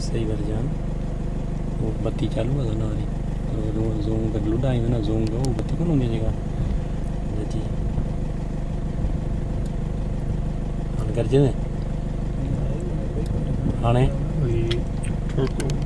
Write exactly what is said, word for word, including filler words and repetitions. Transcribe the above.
सही कर जान वो बत्ती चालू है ना वाली तो जूम का ग्लूडा है ना जूम का वो बत्ती कौन होनी जगह जी हाँ कर जे आने